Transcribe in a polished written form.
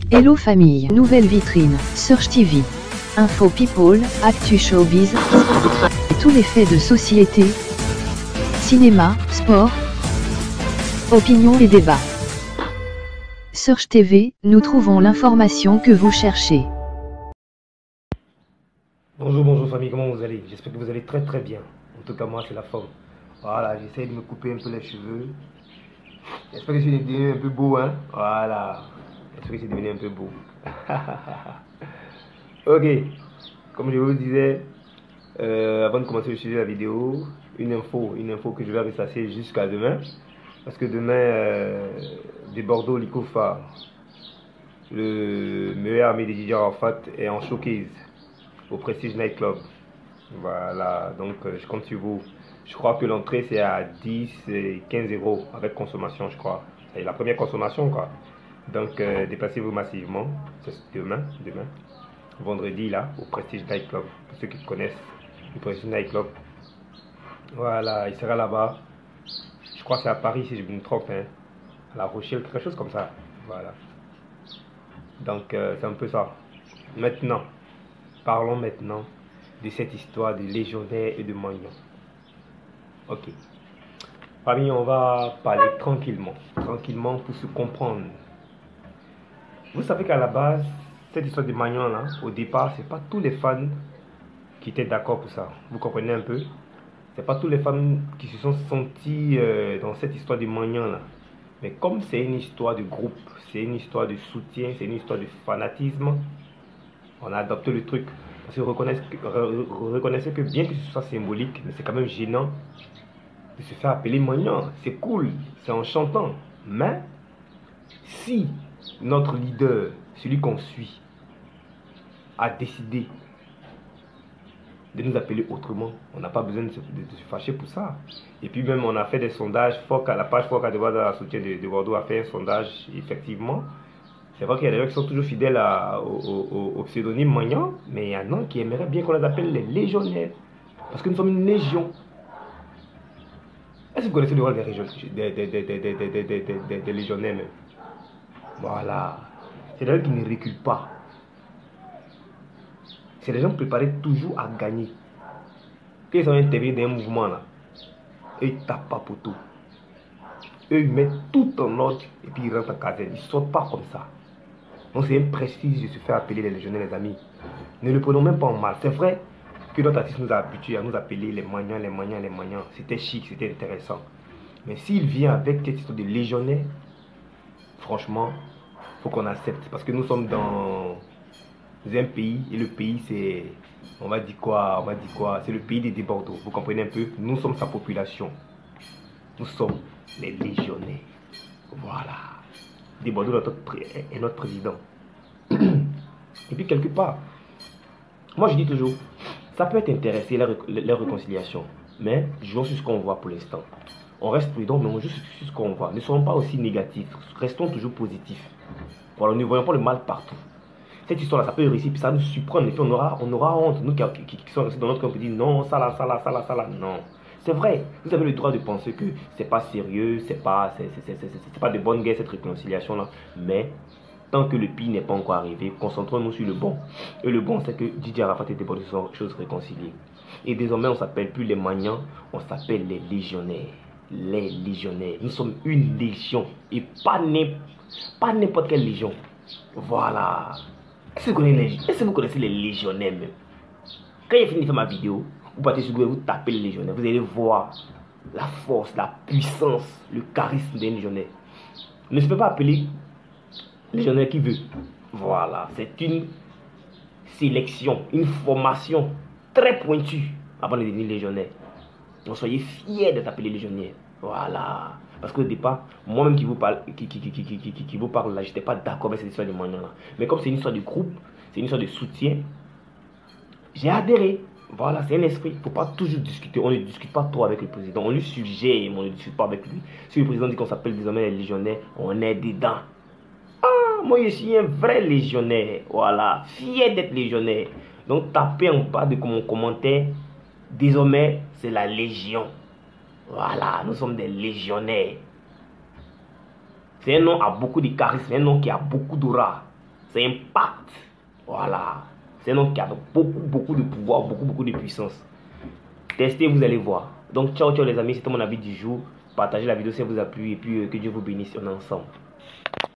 Hello famille, nouvelle vitrine, Search TV. Info people, actu showbiz, et tous les faits de société, cinéma, sport, opinion et débat. Search TV, nous trouvons l'information que vous cherchez. Bonjour famille, comment vous allez? J'espère que vous allez très bien. En tout cas moi c'est la forme. Voilà, j'essaie de me couper un peu les cheveux. J'espère que je suis devenu un peu beau, hein. Voilà. J'espère que je suis devenu un peu beau. Ok. Comme je vous disais, avant de commencer le sujet de la vidéo, une info que je vais ressasser jusqu'à demain. Parce que demain, de Bordeaux, Likofa, le meilleur ami de Didier Arafat est en showcase au Prestige Night Club. Voilà, donc je compte sur vous. Je crois que l'entrée c'est à 10 et 15 euros avec consommation, je crois. C'est la première consommation, quoi. Donc déplacez-vous massivement. C'est demain, vendredi, là, au Prestige Night Club. Pour ceux qui connaissent le Prestige Night Club. Voilà, il sera là-bas. Je crois que c'est à Paris, si je me trompe, hein. À La Rochelle, quelque chose comme ça. Voilà. Donc c'est un peu ça. Maintenant, parlons maintenant de cette histoire de légionnaire et de Magnon. Ok. Famille, on va parler tranquillement pour se comprendre. Vous savez qu'à la base, cette histoire de Magnon là, au départ, c'est pas tous les fans qui étaient d'accord pour ça. Vous comprenez un peu? C'est pas tous les fans qui se sont sentis dans cette histoire de Magnon là. Mais comme c'est une histoire de groupe, c'est une histoire de soutien, c'est une histoire de fanatisme, on a adopté le truc. Parce que reconnaissez que bien que ce soit symbolique, mais c'est quand même gênant de se faire appeler Magnon. C'est cool, c'est enchantant. Mais si notre leader, celui qu'on suit, a décidé de nous appeler autrement, on n'a pas besoin de se fâcher pour ça. Et puis même on a fait des sondages, la page Foca de soutien de Bordeaux a fait un sondage, effectivement. C'est vrai qu'il y a des gens qui sont toujours fidèles au pseudonyme Magnon, mais il y en a qui aimeraient bien qu'on les appelle les légionnaires. Parce que nous sommes une légion. Est-ce que vous connaissez le rôle des légionnaires même? Voilà. C'est des gens qui ne reculent pas. C'est des gens préparés toujours à gagner. Quand ils sont intervenus dans un mouvement là, eux ils tapent pas pour tout. Eux ils mettent tout en ordre et puis ils rentrent en caserne. Ils ne sortent pas comme ça. Donc c'est un prestige de se faire appeler les légionnaires, les amis. Ne le prenons même pas en mal. C'est vrai que notre artiste nous a habitués à nous appeler les Magnons, les Magnons, les Magnons. C'était chic, c'était intéressant. Mais s'il vient avec cette histoire de légionnaire, franchement, il faut qu'on accepte. Parce que nous sommes dans un pays, et le pays c'est, on va dire quoi, c'est le pays des Bordeaux. Vous comprenez un peu? Nous sommes sa population. Nous sommes les légionnaires. Voilà. Des Bordeaux est notre président. Et puis quelque part, moi je dis toujours, ça peut être intéressé la réconciliation, mais jouons sur ce qu'on voit pour l'instant. On reste prudent, mais on joue sur ce qu'on voit. Ne soyons pas aussi négatifs, restons toujours positifs. Voilà, ne voyons pas le mal partout. Cette histoire-là, ça peut réussir, puis ça nous surprend, et puis on aura honte. Nous qui sommes restés dans notre camp, on dit non, ça là, non. C'est vrai, vous avez le droit de penser que c'est pas sérieux, c'est pas de bonne guerre cette réconciliation-là, mais tant que le pire n'est pas encore arrivé, concentrons-nous sur le bon. Et le bon, c'est que Didier Arafat était pour des choses réconciliées. Et désormais, on ne s'appelle plus les Magnons, on s'appelle les légionnaires. Les légionnaires. Nous sommes une légion et pas n'importe quelle légion. Voilà. Est-ce que vous connaissez les légionnaires même? Quand j'ai fini de faire ma vidéo, vous partez sur Google, vous tapez les légionnaires, vous allez voir la force, la puissance, le charisme des légionnaires. Ne se fait pas appeler légionnaire qui veut. Voilà, c'est une sélection, une formation très pointue avant de devenir légionnaire. Donc soyez fiers d'être appelé légionnaire. Voilà. Parce qu'au départ, moi-même qui vous parle, qui vous parle là, je n'étais pas d'accord avec cette histoire de Magnon là. Mais comme c'est une histoire de groupe, c'est une histoire de soutien, j'ai adhéré. Voilà, c'est un esprit. Il ne faut pas toujours discuter. On ne discute pas trop avec le président. On lui suggère, mais on ne discute pas avec lui. Si le président dit qu'on s'appelle désormais les légionnaires, on est dedans. Ah, moi je suis un vrai légionnaire. Voilà, fier d'être légionnaire. Donc tapez en bas de mon commentaire. Désormais, c'est la légion. Voilà, nous sommes des légionnaires. C'est un nom à beaucoup de charisme, un nom qui a beaucoup d'aura. Ça impacte. Voilà. C'est un homme qui a beaucoup de pouvoir, beaucoup de puissance. Testez, vous allez voir. Donc, ciao, ciao les amis, c'était mon avis du jour. Partagez la vidéo si elle vous a plu et puis que Dieu vous bénisse. On est ensemble.